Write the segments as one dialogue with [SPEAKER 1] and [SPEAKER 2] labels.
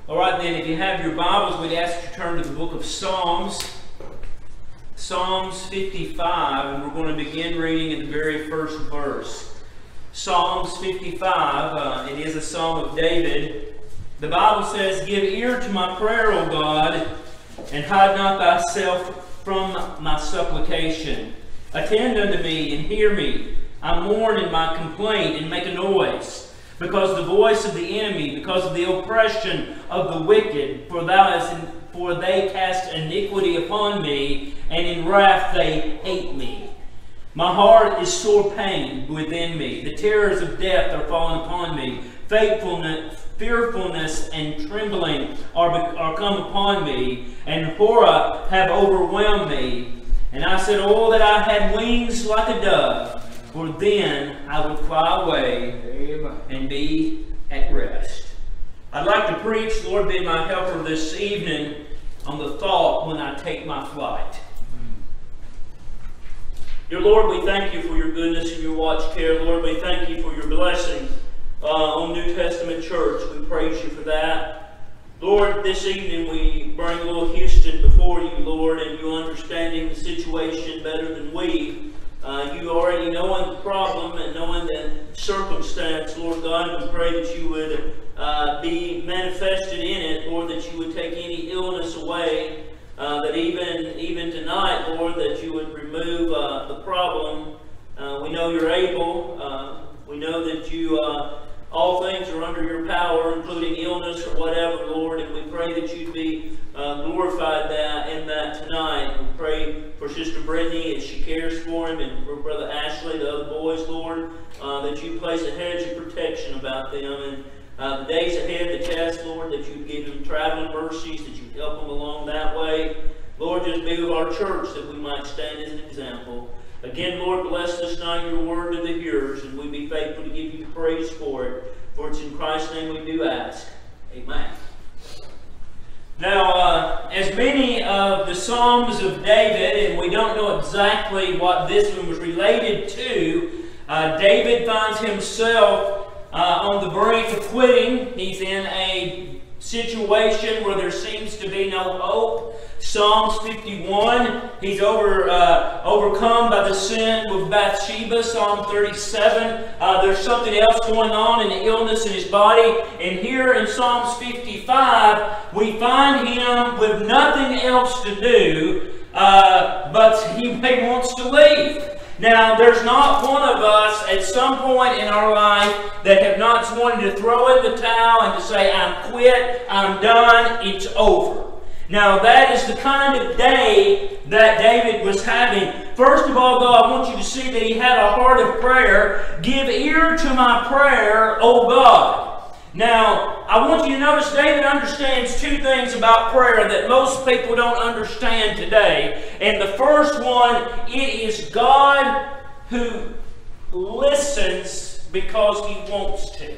[SPEAKER 1] All right, then, if you have your Bibles, we'd ask you to turn to the book of Psalms, Psalms 55, and we're going to begin reading in the very first verse. Psalms 55, it is a psalm of David. The Bible says, "Give ear to my prayer, O God, and hide not thyself from my supplication. Attend unto me and hear me. I mourn in my complaint and make a noise, because the voice of the enemy, because of the oppression of the wicked, for they cast iniquity upon me, and in wrath they hate me. My heart is sore pained within me. The terrors of death are fallen upon me. Fearfulness and trembling are come upon me, and horror have overwhelmed me. And I said, oh, that I had wings like a dove, for then I would fly away and be at rest." I'd like to preach, Lord be my helper this evening, on the thought when I take my flight. Dear Lord, we thank you for your goodness and your watch care. Lord, we thank you for your blessing on New Testament Church. We praise you for that. Lord, this evening we bring little Houston before you, Lord, and you understanding the situation better than we. You already knowing the problem and knowing the circumstance, Lord God, we pray that you would be manifested in it, Lord, that you would take any illness away, that even tonight, Lord, that you would remove the problem. We know you're able. We know that you all things are under your power, including illness or whatever, Lord, and we pray that you'd be glorified in that tonight. We pray for Sister Brittany as she cares for him, and for Brother Ashley, the other boys, Lord, that you place a hedge of protection about them, and the days ahead, the test, Lord, that you'd give them traveling mercies, that you'd help them along that way. Lord, just be with our church that we might stand as an example. Again, Lord, bless this night your word to the hearers, and we be faithful to give you praise for it. For it's in Christ's name we do ask. Amen. Now, as many of the Psalms of David, and we don't know exactly what this one was related to, David finds himself on the brink of quitting. He's in a situation where there seems to be no hope. Psalms 51, he's overcome by the sin with Bathsheba. Psalm 37, there's something else going on in the illness in his body. And here in Psalms 55, we find him with nothing else to do, but he wants to leave. Now, there's not one of us at some point in our life that have not wanted to throw in the towel and to say, I'm quit, I'm done, it's over. Now, that is the kind of day that David was having. First of all, though, I want you to see that he had a heart of prayer. Give ear to my prayer, O God. Now, I want you to notice David understands two things about prayer that most people don't understand today. And the first one, it is God who listens because he wants to.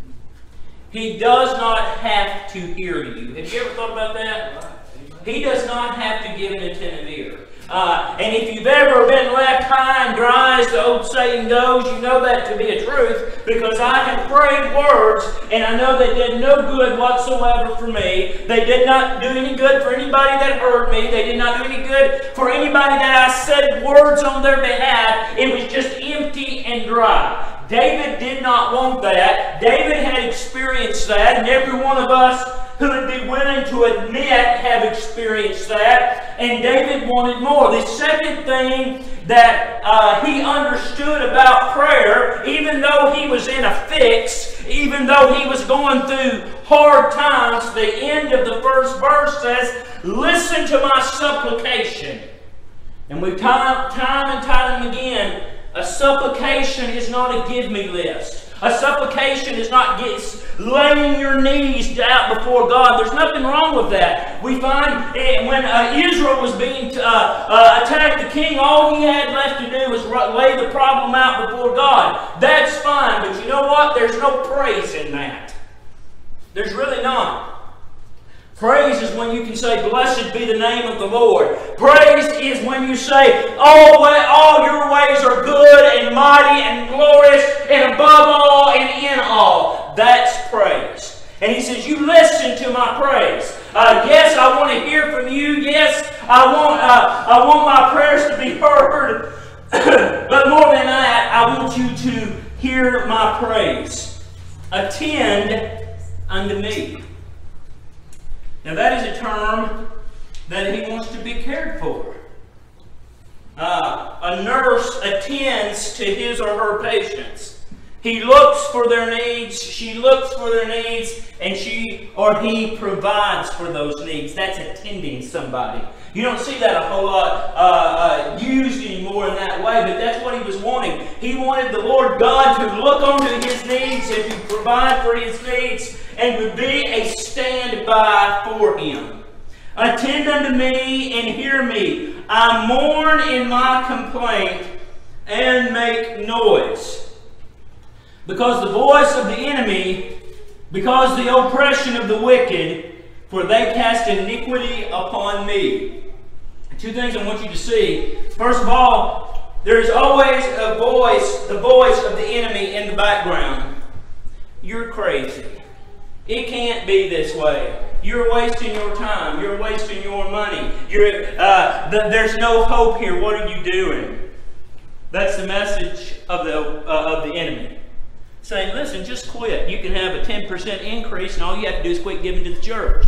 [SPEAKER 1] He does not have to hear you. Have you ever thought about that? He does not have to give an attentive ear. And if you've ever been left high and dry, as the old saying goes, you know that to be a truth, because I have prayed words, and I know they did no good whatsoever for me. They did not do any good for anybody that hurt me. They did not do any good for anybody that I said words on their behalf. It was just empty and dry. David did not want that. David had experienced that, and every one of us who would be willing to admit have experienced that, and David wanted more. The second thing that he understood about prayer, even though he was in a fix, even though he was going through hard times, the end of the first verse says, listen to my supplication. And we've time and time again, a supplication is not a give me list. A supplication is not laying your knees out before God. There's nothing wrong with that. We find when Israel was being attacked, the king, all he had left to do was lay the problem out before God. That's fine, but you know what? There's no praise in that. There's really not. Praise is when you can say, blessed be the name of the Lord. Praise is when you say, all your ways are good and mighty and glorious and above all and in all. That's praise. And he says, you listen to my praise. Yes, I want to hear from you. Yes, I want my prayers to be heard. But more than that, I want you to hear my praise. Attend unto me. Now that is a term that he wants to be cared for. A nurse attends to his or her patients. He looks for their needs, she looks for their needs, and she or he provides for those needs. That's attending somebody. You don't see that a whole lot used anymore in that way, but that's what he was wanting. He wanted the Lord God to look onto his needs and to provide for his needs and to be a standby for him. Attend unto me and hear me. I mourn in my complaint and make noise. Because the voice of the enemy, because the oppression of the wicked, for they cast iniquity upon me. Two things I want you to see. First of all, there is always a voice, the voice of the enemy in the background. You're crazy. It can't be this way. You're wasting your time. You're wasting your money. There's no hope here. What are you doing? That's the message of the enemy. Saying, listen, just quit. You can have a 10% increase, and all you have to do is quit giving to the church.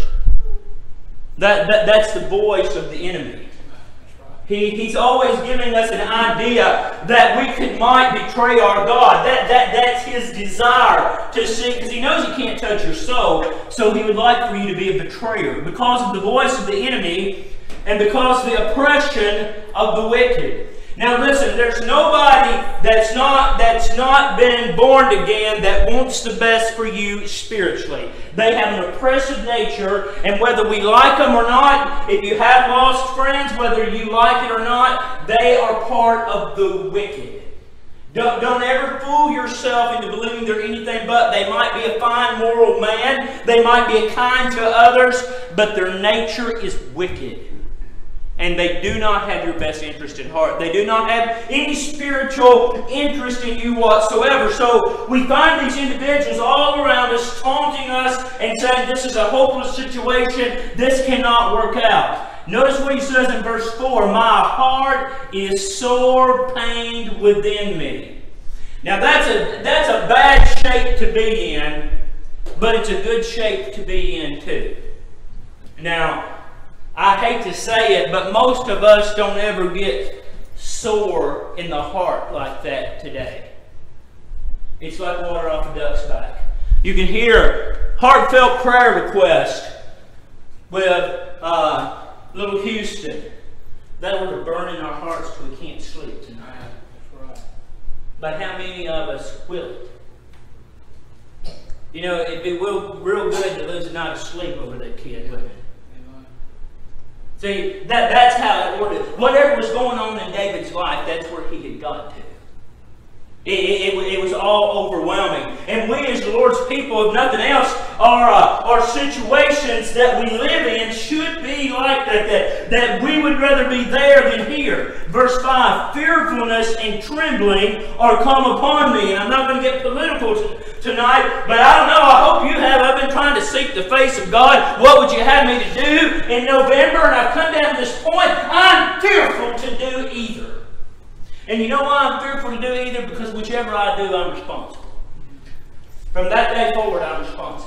[SPEAKER 1] That's the voice of the enemy. He's always giving us an idea that we might betray our God. That's his desire to see, because he knows he can't touch your soul, so he would like for you to be a betrayer because of the voice of the enemy and because of the oppression of the wicked. Now listen, there's nobody that's not been born again that wants the best for you spiritually. They have an oppressive nature, and whether we like them or not, if you have lost friends, whether you like it or not, they are part of the wicked. Don't ever fool yourself into believing they're anything but. They might be a fine moral man, they might be kind to others, but their nature is wicked. And they do not have your best interest at heart. They do not have any spiritual interest in you whatsoever. So we find these individuals all around us taunting us and saying this is a hopeless situation. This cannot work out. Notice what he says in verse 4. My heart is sore pained within me. Now that's a bad shape to be in, but it's a good shape to be in too. Now, I hate to say it, but most of us don't ever get sore in the heart like that today. It's like water off a duck's back. You can hear heartfelt prayer request with little Houston. That will burn in our hearts till we can't sleep tonight. That's right. But how many of us will it? You know, it'd be real good to lose a night of sleep over that kid, wouldn't it? See, that's how it ordered. Whatever was going on in David's life, that's where he had got to. It was all overwhelming. And we as the Lord's people, if nothing else, our situations that we live in should be like that. That we would rather be there than here. Verse 5, fearfulness and trembling are come upon me. And I'm not going to get political tonight, but I don't know, I hope you have. I've been trying to seek the face of God. What would you have me to do in November? And I've come down to this point. I'm fearful to do either. And you know why I'm fearful to do either? Because whichever I do, I'm responsible. From that day forward, I'm responsible.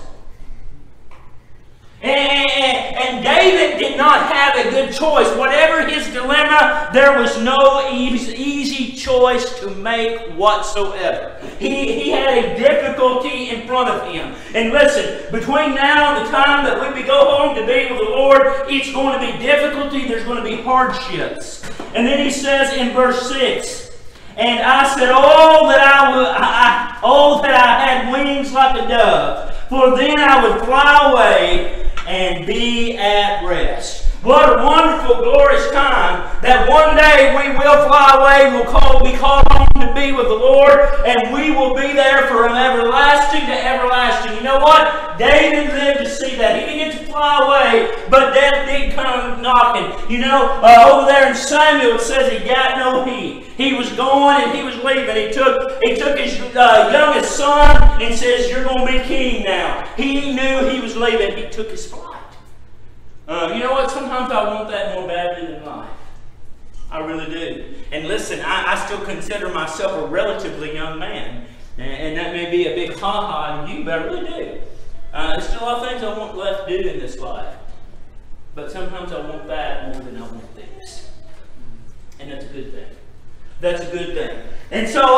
[SPEAKER 1] And David did not have a good choice. Whatever his dilemma, there was no easy choice to make whatsoever. He had a difficulty in front of him. And listen, between now and the time that we go home to be with the Lord, it's going to be difficulty. There's going to be hardships. And then he says in verse 6, and I said, oh, that I had wings like a dove, for then I would fly away and be at rest. What a wonderful, glorious time that one day we will fly away, we'll be called home to be with the Lord, and we will be there from everlasting to everlasting. You know what? David lived to see that. He didn't get to fly away, but death did come knocking. You know, over there in Samuel it says he got no heed. He was going and he was leaving. He took his youngest son and says, "You're going to be king now." He knew he was leaving. He took his flight. You know what? Sometimes I want that more badly than life. I really do. And listen, I still consider myself a relatively young man. And that may be a big ha-ha to you, but I really do. There's still a lot of things I want left to do in this life. But sometimes I want that more than I want this. And that's a good thing. That's a good thing. And so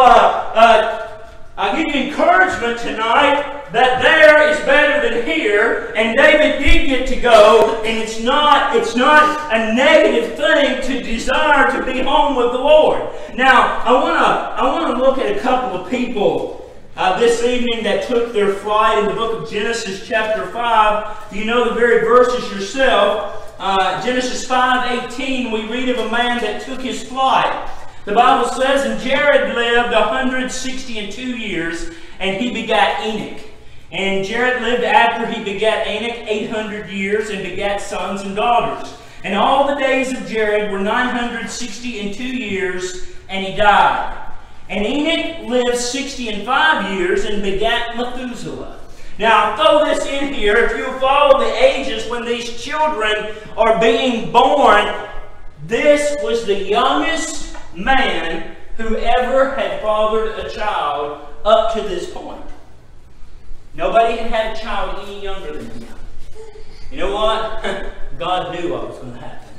[SPEAKER 1] I give you encouragement tonight that there is better than here, and David did get to go, and it's not a negative thing to desire to be home with the Lord. Now, I want to look at a couple of people this evening that took their flight in the book of Genesis chapter 5. You know the very verses yourself. Genesis 5:18, we read of a man that took his flight. The Bible says, "And Jared lived 162 years, and he begat Enoch. And Jared lived after he begat Enoch 800 years, and begat sons and daughters. And all the days of Jared were 962 years, and he died. And Enoch lived 65 years, and begat Methuselah." Now, throw this in here. If you follow the ages when these children are being born, this was the youngest man who ever had fathered a child up to this point. Nobody had had a child any younger than him. You know what? God knew what was going to happen.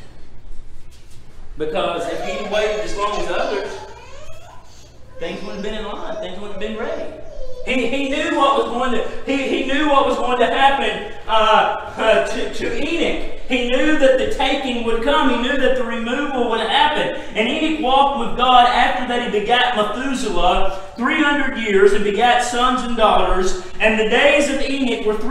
[SPEAKER 1] Because if he'd waited as long as others, things wouldn't have been in line. Things wouldn't have been ready. He knew what was going to he knew what was going to happen to Enoch. He knew that the taking would come. He knew that the removal would happen. And Enoch walked with God after that he begat Methuselah 300 years and begat sons and daughters. And the days of Enoch were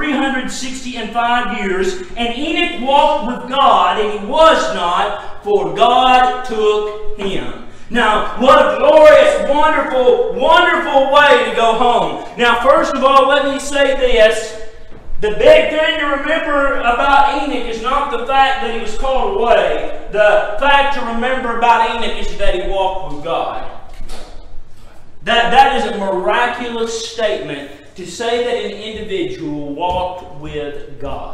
[SPEAKER 1] 365 years. And Enoch walked with God, and he was not, for God took him. Now, what a glorious, wonderful, wonderful way to go home. Now, first of all, let me say this. The big thing to remember about Enoch is not the fact that he was called away. The fact to remember about Enoch is that he walked with God. That is a miraculous statement to say that an individual walked with God.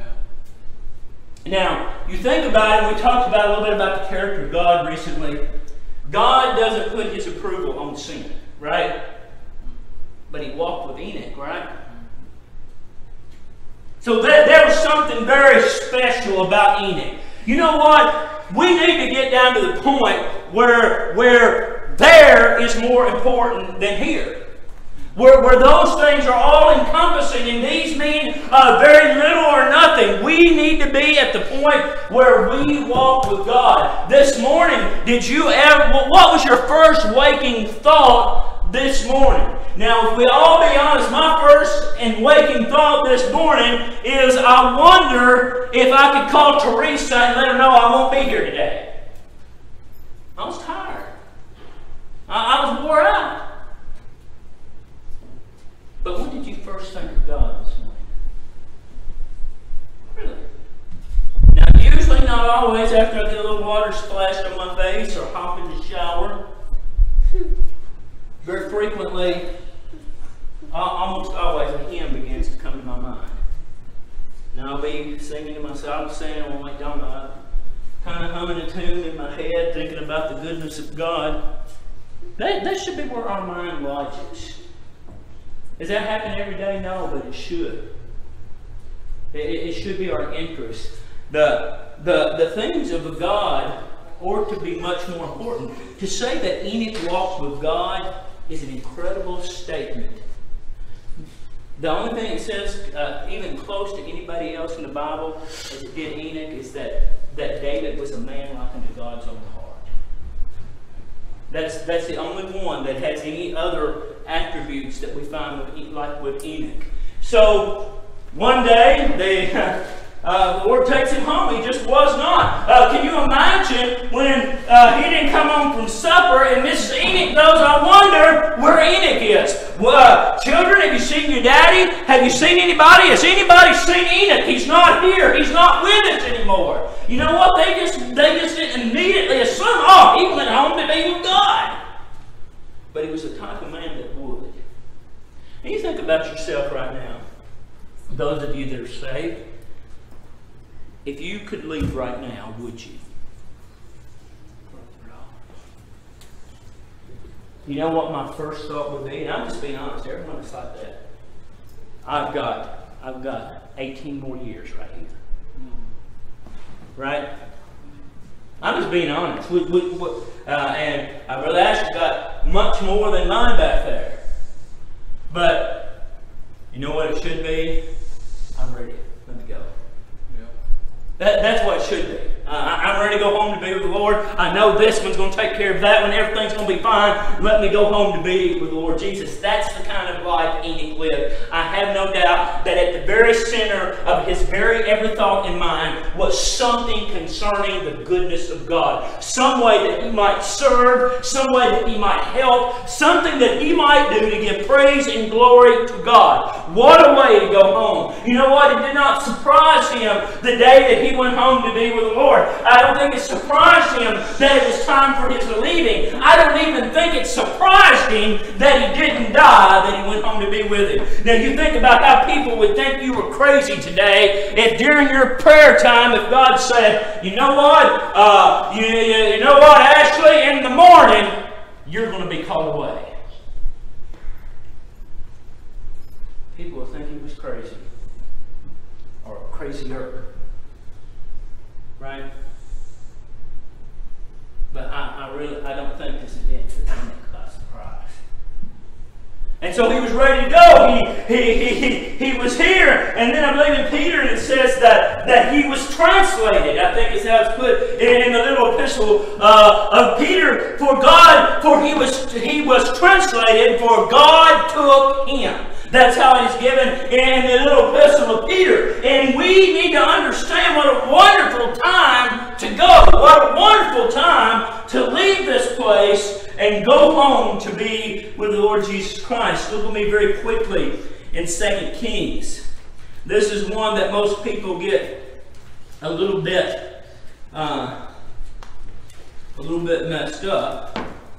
[SPEAKER 1] Now, you think about it, we talked about a little bit about the character of God recently. God doesn't put his approval on sin, right? But he walked with Enoch, right? So there was something very special about Enoch. You know what? We need to get down to the point where there is more important than here. Where those things are all encompassing and these mean very little or nothing. We need to be at the point where we walk with God. This morning, what was your first waking thought this morning? Now, if we all be honest, my first and waking thought this morning is I wonder if I could call Teresa and let her know I won't be here today. I was tired. I was wore out. But when did you first think of God this morning? Really? Now, usually, not always, after I get a little water splashed on my face or hop in the shower. Very frequently, almost always, a hymn begins to come to my mind. And I'll be singing to myself, saying on McDonald, kind of humming a tune in my head, thinking about the goodness of God. That should be where our mind lodges. Does that happen every day? No, but it should. It should be our interest. The things of God ought to be much more important. To say that Enoch walked with God is an incredible statement. The only thing it says, even close to anybody else in the Bible, as it did Enoch, is that David was a man like unto God's own heart. That's the only one that has any other attributes that we find with Enoch. So one day the Lord takes him home. He just was not. Can you imagine when he didn't come home from supper and Mrs. Enoch goes, I wonder where Enoch is. Children, have you seen your daddy? Have you seen anybody? Has anybody seen Enoch? He's not here. He's not with us anymore. You know what? They just didn't immediately assume, oh, he went home to be with God. But he was the type of man that would. And you think about yourself right now. Those of you that are saved, if you could leave right now, would you? You know what my first thought would be? And I'm just being honest, everyone's like that. I've got 18 more years right here. Right? I'm just being honest. And I Brother Ashley got much more than mine back there. But you know what it should be? I'm ready. Let me go. Yeah. That's what it should be. I'm ready to go home to be with the Lord. I know this one's going to take care of that one. Everything's going to be fine. Let me go home to be with the Lord Jesus. That's the kind of life Enoch lived. I have no doubt that at the very center of his very every thought and mind was something concerning the goodness of God. Some way that he might serve, some way that he might help, something that he might do to give praise and glory to God. What a way to go home. You know what? It did not surprise him the day that he went home to be with the Lord. I don't think it surprised him that it was time for his leaving. I don't even think it surprised him that he didn't die, that he went home to be with him. Now you think about how people would think you were crazy today if during your prayer time, if God said, you know what, you know what, Ashley, in the morning, you're going to be called away. People would think he was crazy. Or crazier. Right? But I don't think this event took him by surprise. And so he was ready to go. He was here. And then I believe in Peter it says that he was translated. I think it's how it's put in the little epistle of Peter. For he was translated, for God took him. That's how it's given in the little epistle of Peter. And we need to understand what a wonderful time to go. What a wonderful time to leave this place and go home to be with the Lord Jesus Christ. Look at me very quickly in 2 Kings. This is one that most people get a little bit messed up.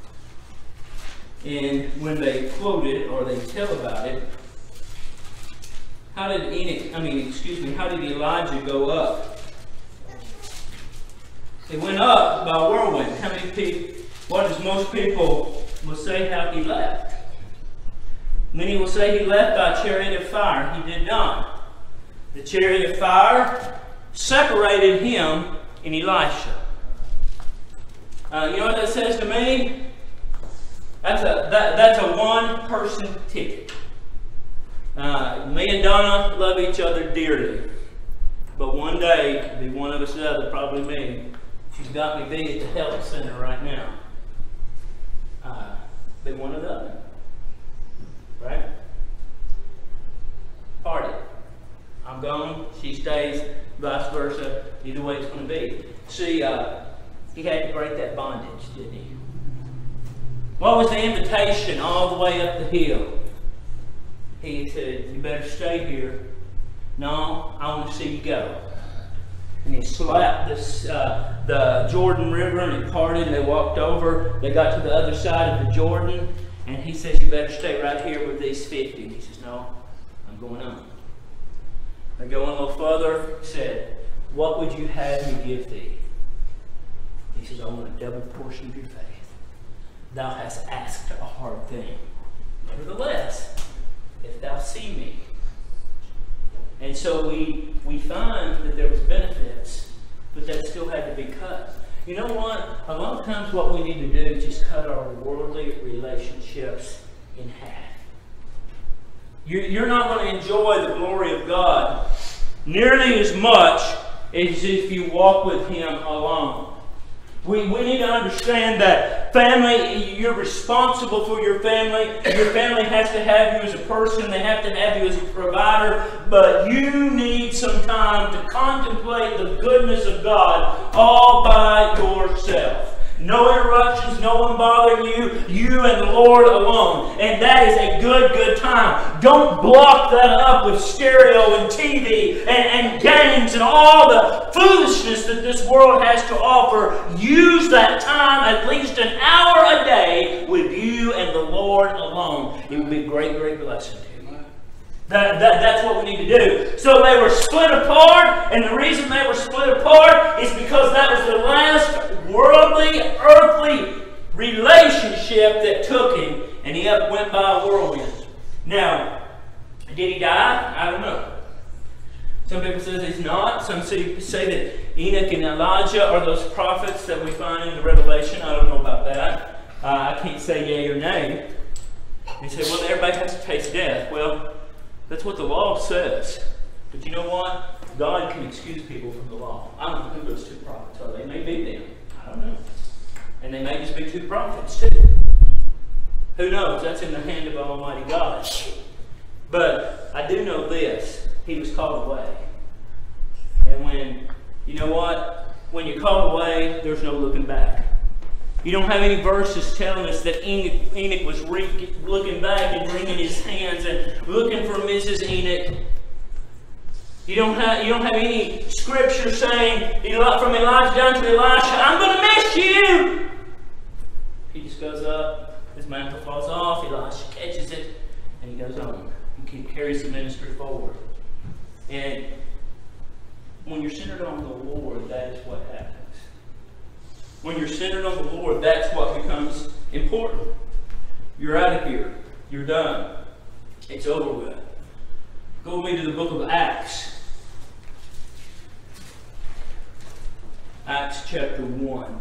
[SPEAKER 1] And when they quote it or they tell about it, how did Elijah go up? He went up by a whirlwind. What does most people will say how he left? Many will say he left by a chariot of fire. He did not. The chariot of fire separated him and Elisha. You know what that says to me? That's a one-person ticket. Me and Donna love each other dearly. But one day, it'll be one of us the other, probably me. She's got me beat at the health center right now. Be one or the other. Right? Party. I'm gone, she stays, vice versa. Either way it's going to be. See, he had to break that bondage, didn't he? What was the invitation all the way up the hill? He said, you better stay here. No, I want to see you go. And he slapped the Jordan River and it parted and they walked over. They got to the other side of the Jordan and he says, you better stay right here with these 50. And he says, no, I'm going on. They go a little further. He said, what would you have me give thee? He says, I want a double portion of your faith. Thou hast asked a hard thing. Nevertheless, if thou see me. And so we find that there was benefits, but that still had to be cut. You know what? A lot of times what we need to do is just cut our worldly relationships in half. You're not going to enjoy the glory of God nearly as much as if you walk with Him alone. We need to understand that family, you're responsible for your family. Your family has to have you as a person. They have to have you as a provider. But you need some time to contemplate the goodness of God all by yourself. No interruptions, no one bothering you, you and the Lord alone. And that is a good time. Don't block that up with stereo and TV and games and all the foolishness that this world has to offer. Use that time, at least an hour a day, with you and the Lord alone. It will be a great blessing to you. That's what we need to do. So they were split apart, and the reason they were split apart is because that was the last worldly, earthly relationship that took him, and he went by a whirlwind. Now, did he die? I don't know. Some people say he's not. Some say that Enoch and Elijah are those prophets that we find in the Revelation. I don't know about that. I can't say yea or nay. You say, well, everybody has to taste death. Well, that's what the law says. But you know what? God can excuse people from the law. I don't know who those two prophets are. They may be them. I don't know. And they may just be two prophets too. Who knows? That's in the hand of Almighty God. But I do know this. He was called away. And when, you know what? When you're called away, there's no looking back. You don't have any verses telling us that Enoch was looking back and wringing his hands and looking for Mrs. Enoch. You don't have any scripture saying from Elijah down to Elisha, I'm going to miss you. He just goes up, his mantle falls off, Elisha catches it, and he goes on. He carries the ministry forward. And when you're centered on the Lord, that is what happens. When you're centered on the Lord, that's what becomes important. You're out of here. You're done. It's over with. Go with me to the book of Acts. Acts chapter 1.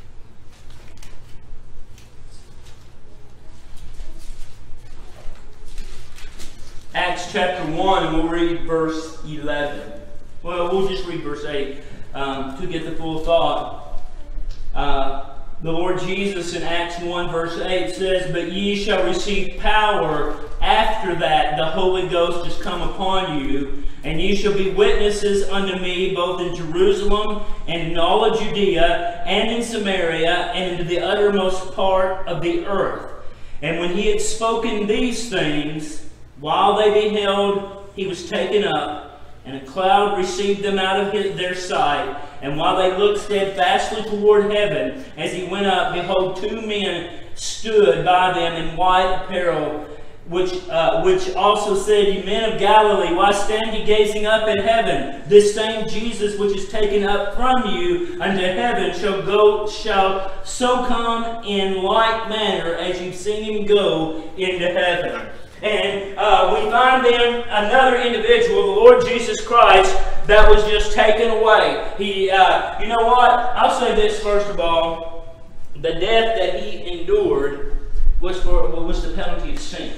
[SPEAKER 1] Acts chapter 1, and we'll read verse 11. Well, we'll just read verse 8 to get the full thought. The Lord Jesus in Acts 1 verse 8 says, But ye shall receive power after that the Holy Ghost is come upon you, and ye shall be witnesses unto me both in Jerusalem and in all of Judea and in Samaria and into the uttermost part of the earth. And when he had spoken these things, while they beheld, he was taken up, and a cloud received them out of their sight. And while they looked steadfastly toward heaven, as he went up, behold, two men stood by them in white apparel, which also said, Ye men of Galilee, why stand ye gazing up at heaven? This same Jesus which is taken up from you unto heaven shall so come in like manner as you've seen him go into heaven. And we find then another individual, the Lord Jesus Christ, that was just taken away. He, you know what? I'll say this first of all. The death that he endured was the penalty of sin.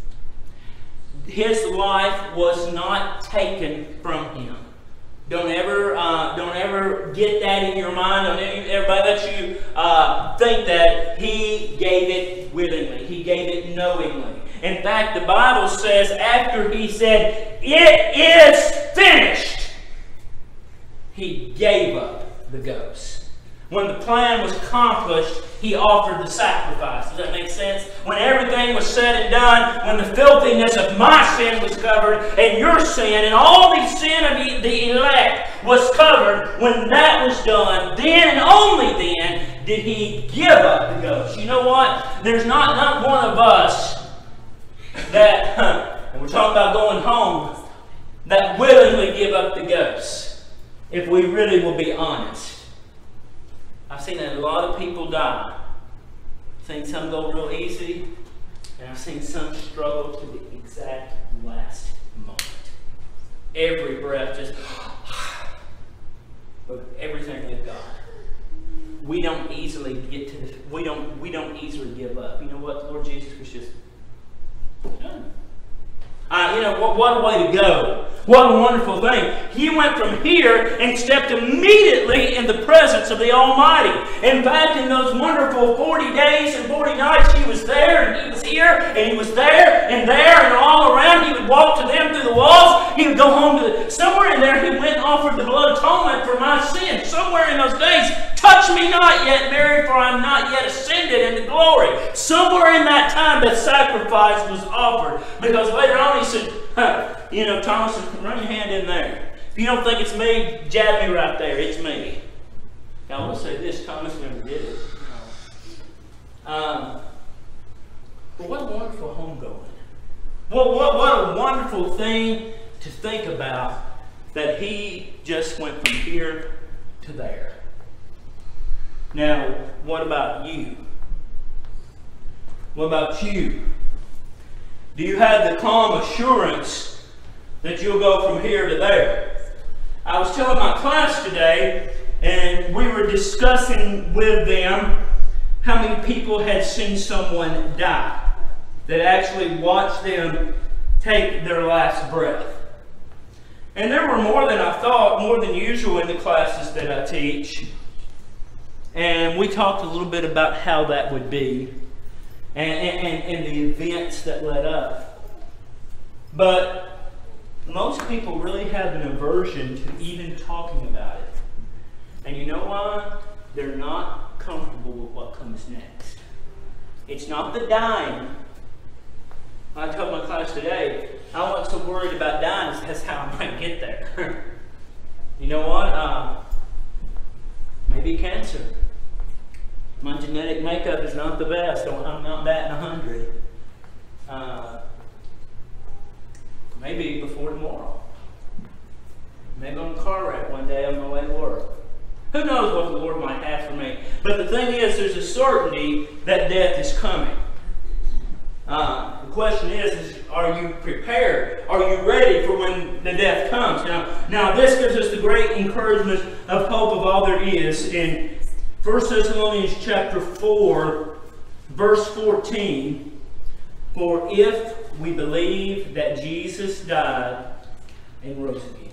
[SPEAKER 1] His life was not taken from him. Don't ever get that in your mind. Don't everybody let you think that he gave it willingly. He gave it knowingly. In fact, the Bible says after he said, It is finished, he gave up the ghost. When the plan was accomplished, he offered the sacrifice. Does that make sense? When everything was said and done, when the filthiness of my sin was covered, and your sin, and all the sin of the elect was covered, when that was done, then and only then did he give up the ghost. You know what? There's not one of us that, and we're talking about going home, that willingly give up the ghost, if we really will be honest. I've seen a lot of people die. I've seen some go real easy, and I've seen some struggle to the exact last moment. Every breath just, but everything with God. We don't easily get to this. We don't easily give up. You know what? The Lord Jesus was just done. What a way to go. What a wonderful thing. He went from here and stepped immediately in the presence of the Almighty. In fact, in those wonderful 40 days and 40 nights, he was there and he was here and he was there and all around. He would walk to them through the walls. He would go home to somewhere in there. He went and offered the blood atonement for my sin. Somewhere in those days, touch me not yet, Mary, for I am not yet ascended into glory. Somewhere in that time, that sacrifice was offered. Because later on he said, Thomas, run your hand in there. If you don't think it's me, jab me right there. It's me. Now, I will say this. Thomas never did it. But what a wonderful homegoing. What a wonderful thing to think about, that he just went from here to there. Now, what about you? What about you? Do you have the calm assurance that you'll go from here to there? I was telling my class today, and we were discussing with them how many people had seen someone die, that actually watched them take their last breath. And there were more than I thought, more than usual in the classes that I teach. And we talked a little bit about how that would be and the events that led up. But most people really have an aversion to even talking about it. And you know why? They're not comfortable with what comes next. It's not the dying. I told my class today, I wasn't so worried about dying, that's how I might get there. You know what? Maybe cancer. My genetic makeup is not the best. I'm not batting 100. Maybe before tomorrow. Maybe I'm in a car wreck one day on my way to work. Who knows what the Lord might have for me? But the thing is, there's a certainty that death is coming. The question is, are you prepared? Are you ready for when the death comes? Now this gives us the great encouragement of hope of all there is in 1 Thessalonians chapter 4, verse 14. For if we believe that Jesus died and rose again.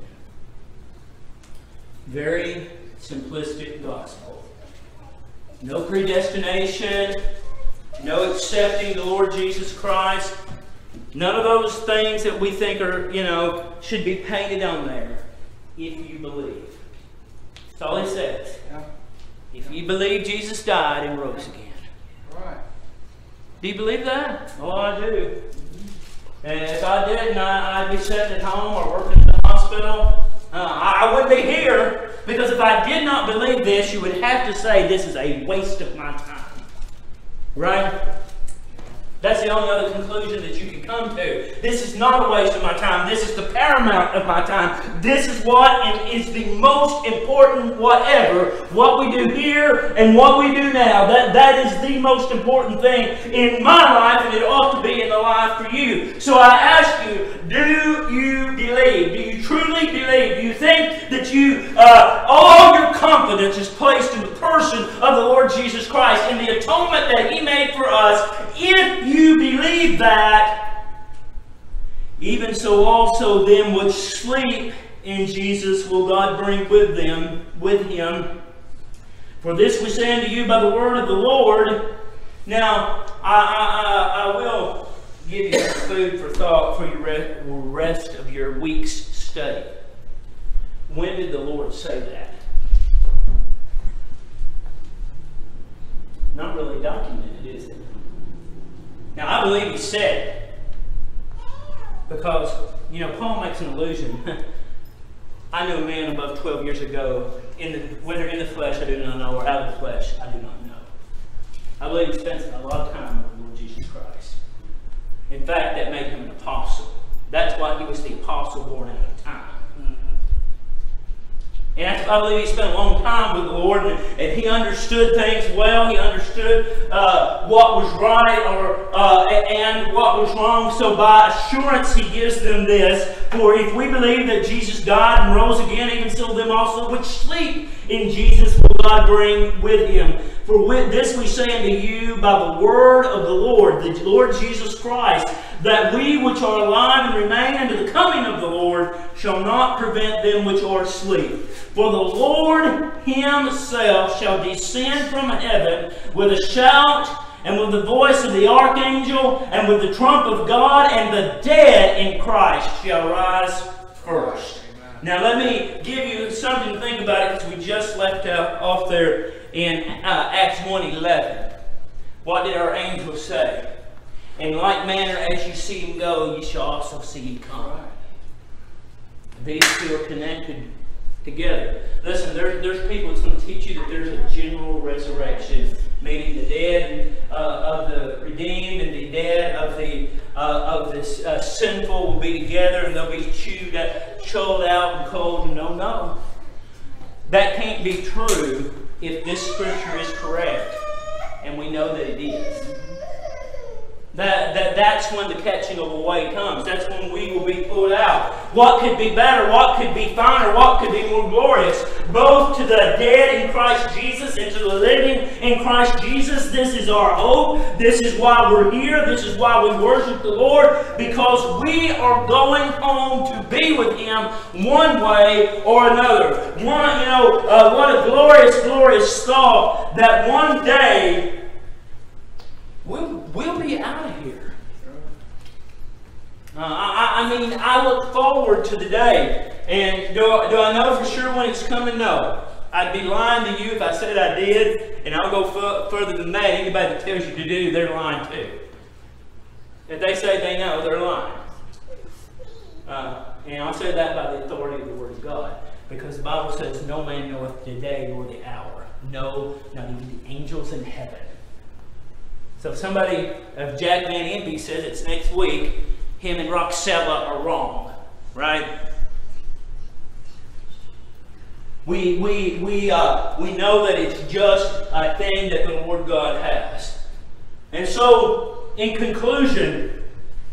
[SPEAKER 1] Very simplistic gospel. No predestination. No accepting the Lord Jesus Christ. None of those things that we think are, should be painted on there. If you believe. That's all he says. Yeah. If you believe Jesus died and rose again. Right. Do you believe that? Oh, I do. And if I didn't, I'd be sitting at home or working in the hospital. I wouldn't be here. Because if I did not believe this, you would have to say this is a waste of my time. Right? That's the only other conclusion that you can come to. This is not a waste of my time. This is the paramount of my time. This is what is the most important whatever. What we do here and what we do now. That is the most important thing in my life, and it ought to be in the life for you. So I ask you, do you believe? Do you truly believe? Do you think that all your confidence is placed in the person of the Lord Jesus Christ, in the atonement that He made for us? If you believe that, even so also them which sleep in Jesus will God bring with Him. For this we say unto you by the word of the Lord. Now, I will give you some food for thought for your rest of your week's study. When did the Lord say that? Not really documented, is it? Now, I believe He said it. Because, Paul makes an allusion. I knew a man above 12 years ago, whether in the flesh I do not know, or out of the flesh I do not know. I believe he spent a lot of time with the Lord Jesus Christ. In fact, that made him an apostle. That's why he was the apostle born out of time. And I believe he spent a long time with the Lord, and he understood things well. He understood what was right and what was wrong. So by assurance he gives them this. For if we believe that Jesus died and rose again, even so them also which sleep in Jesus will God bring with Him. For with this we say unto you by the word of the Lord Jesus Christ, that we which are alive and remain unto the coming of the Lord shall not prevent them which are asleep. For the Lord himself shall descend from heaven with a shout, and with the voice of the archangel, and with the trump of God, and the dead in Christ shall rise first. Now let me give you something to think about it, because we just left off there in Acts 1:11. What did our angel say? In like manner as you see him go, you shall also see him come. These two are connected together. Listen, there's people that's going to teach you that there's a general resurrection, meaning the dead of the redeemed and the dead of the sinful will be together, and they'll be chewed out and cold. No. That can't be true if this scripture is correct, and we know that it is. That's when the catching of away comes. That's when we will be pulled out. What could be better? What could be finer? What could be more glorious? Both to the dead in Christ Jesus and to the living in Christ Jesus. This is our hope. This is why we're here. This is why we worship the Lord, because we are going home to be with Him one way or another. What a glorious, glorious thought that one day we'll be out of here. I look forward to the day. And do I know for sure when it's coming? No. I'd be lying to you if I said I did, and I'll go further than that. Anybody that tells you to do, they're lying too. If they say they know, they're lying. And I'll say that by the authority of the Word of God, because the Bible says, no man knoweth the day nor the hour. No, not even the angels in heaven. So if Jack Van Impe says it's next week, him and Roxella are wrong, right? We know that it's just a thing that the Lord God has. And so, in conclusion,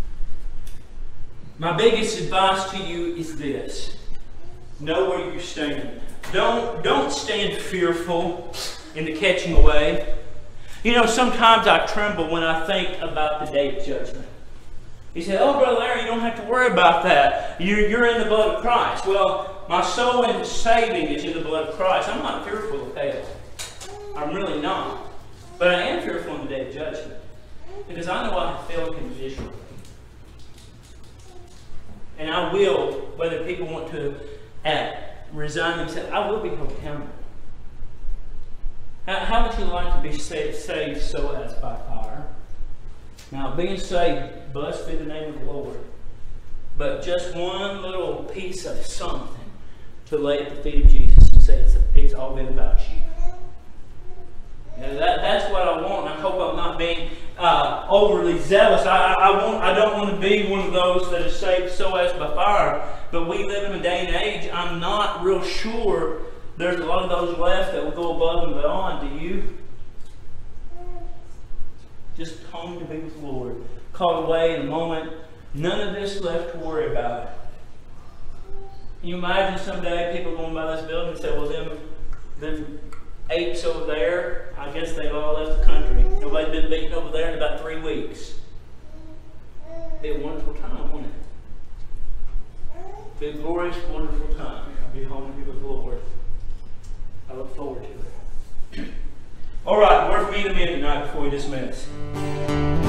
[SPEAKER 1] my biggest advice to you is this: know where you stand. Don't stand fearful in the catching away. Sometimes I tremble when I think about the day of judgment. He said, "Oh, Brother Larry, you don't have to worry about that. You're in the blood of Christ." Well, my soul and saving is in the blood of Christ. I'm not fearful of hell. I'm really not. But I am fearful in the day of judgment, because I know I have failed Him miserably. And I will, whether people want to resign themselves, I will be held accountable. How would you like to be saved so as by fire? Now, being saved, blessed be the name of the Lord. But just one little piece of something to lay at the feet of Jesus and say, it's all been about you. That's what I want. I hope I'm not being overly zealous. I don't want to be one of those that is saved so as by fire. But we live in a day and age, I'm not real sure there's a lot of those left that will go above and beyond. Do you? Just home to be with the Lord. Called away in a moment. None of this left to worry about. Can you imagine someday people going by this building and say, well, them apes over there, I guess they've all left the country. Nobody's been beaten over there in about 3 weeks. It'd be a wonderful time, wouldn't it? It'd be a glorious, wonderful time. I'll be home to be with the Lord. I look forward to it. All right, word from me to men tonight before we dismiss.